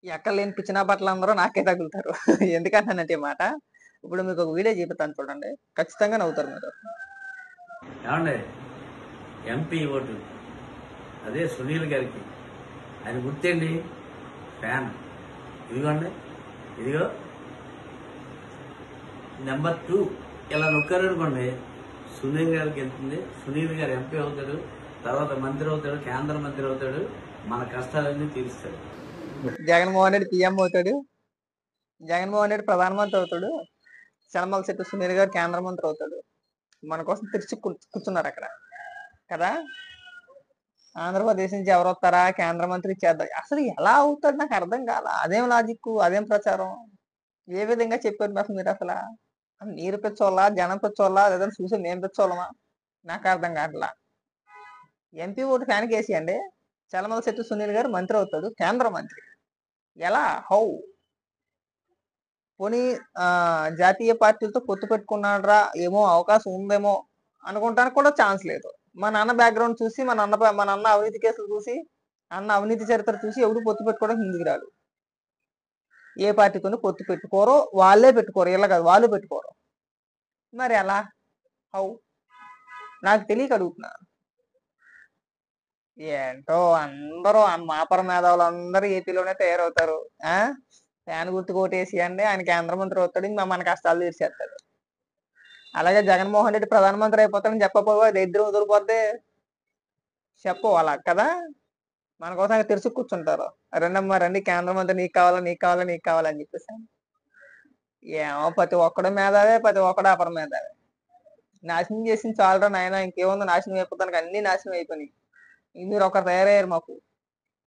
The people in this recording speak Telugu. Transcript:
ఎక్కడ లేని పిచ్చిన బట్టలు అందరూ నాకే తగులుతారు. ఎందుకంటానంటే ఈ మాట, ఇప్పుడు మీకు ఒక వీడియో చూపిస్తాను చూడండి. ఖచ్చితంగా నవ్వుతారు మీరు. ఏమండి ఎంపీ ఓటు అదే సునీల్ గారికి ఆయన గుర్తేండి ఫ్యాన్. ఇదిగోండి, ఇదిగో నెంబర్ 2 ఇలా నొక్కారు అనుకోండి, సునీల్ గారికి వెళ్తుంది. సునీల్ గారు ఎంపీ అవుతాడు, తర్వాత మంత్రి అవుతాడు, కేంద్ర మంత్రి అవుతాడు, మన కష్టాలన్నీ తీరుస్తాడు. జగన్మోహన్ రెడ్డి పీఎం అవుతాడు, జగన్మోహన్ రెడ్డి ప్రధానమంత్రి అవుతాడు, చలమల శెట్టి సునీల్ గారు కేంద్ర మంత్రి అవుతాడు. మన కోసం తెరిచి కూర్చున్నారు అక్కడ కదా. ఆంధ్రప్రదేశ్ నుంచి ఎవరు వస్తారా కేంద్ర మంత్రి చేద్దాం. అసలు ఎలా అవుతాడు నాకు అర్థం కాల. అదేం లాజిక్, అదేం ప్రచారం, ఏ విధంగా చెప్పారు అసలు మీరు? అసలు మీరు పెచ్చోళ్ళా, జనం పెచ్చోళ్ళా, లేదా చూసి నేను పెచ్చోళ్ళమా? నాకు అర్థం కావట్లా. ఎంపీ ఓటు ఫ్యాన్కి వేసి అండి చలమల శెట్టి సునీల్ గారు మంత్రి అవుతాడు, కేంద్ర మంత్రి. ఎలా, హౌ? పోనీ జాతీయ పార్టీలతో పొత్తు పెట్టుకున్నాడ్రా, ఏమో అవకాశం ఉందేమో అనుకుంటానికి కూడా ఛాన్స్ లేదు. మా నాన్న బ్యాక్గ్రౌండ్ చూసి, మా నాన్న అవినీతి కేసులు చూసి, అన్న అవినీతి చరిత్ర చూసి ఎవడు పొత్తు పెట్టుకోవడానికి ముందుకు రాడు. ఏ పార్టీతోనూ పొత్తు పెట్టుకోరు, వాళ్ళే పెట్టుకోరు, ఇలా కాదు వాళ్ళు పెట్టుకోరు. మరి ఎలా, హౌ? నాకు తెలియక అడుగుతున్నా. ఏంటో అందరూ మాపర మేధావులు అందరూ ఏపీలోనే తయారవుతారు. ఆ ఫ్యాన్ గుర్తు కోటేసి అండి ఆయన కేంద్ర మంత్రి అవుతాడు, ఇంకా మన కష్టాలు తీర్చేస్తాడు. అలాగే జగన్మోహన్ రెడ్డి ప్రధానమంత్రి అయిపోతాడని చెప్పబోవా, దరిద్రం వదిలిపోద్ది. చెప్పు అలా కదా. మన కోసం తెరిచి కూర్చుంటారు. రెండమ్మా రండి, కేంద్ర మంత్రి నీకు కావాలా, నీకు కావాలా, నీకు కావాలని చెప్పేసి. ఏమో ప్రతి ఒక్కడు మేధావే, ప్రతి ఒక్కడు అపర మేధావే. నాశనం చేసింది చాలరా నాయన, ఇంకేముంది నాశనం అయిపోతానికి, అన్ని నాశనం అయిపోయినాయి. మీరు ఒకరు తయారయ్యారు మాకు.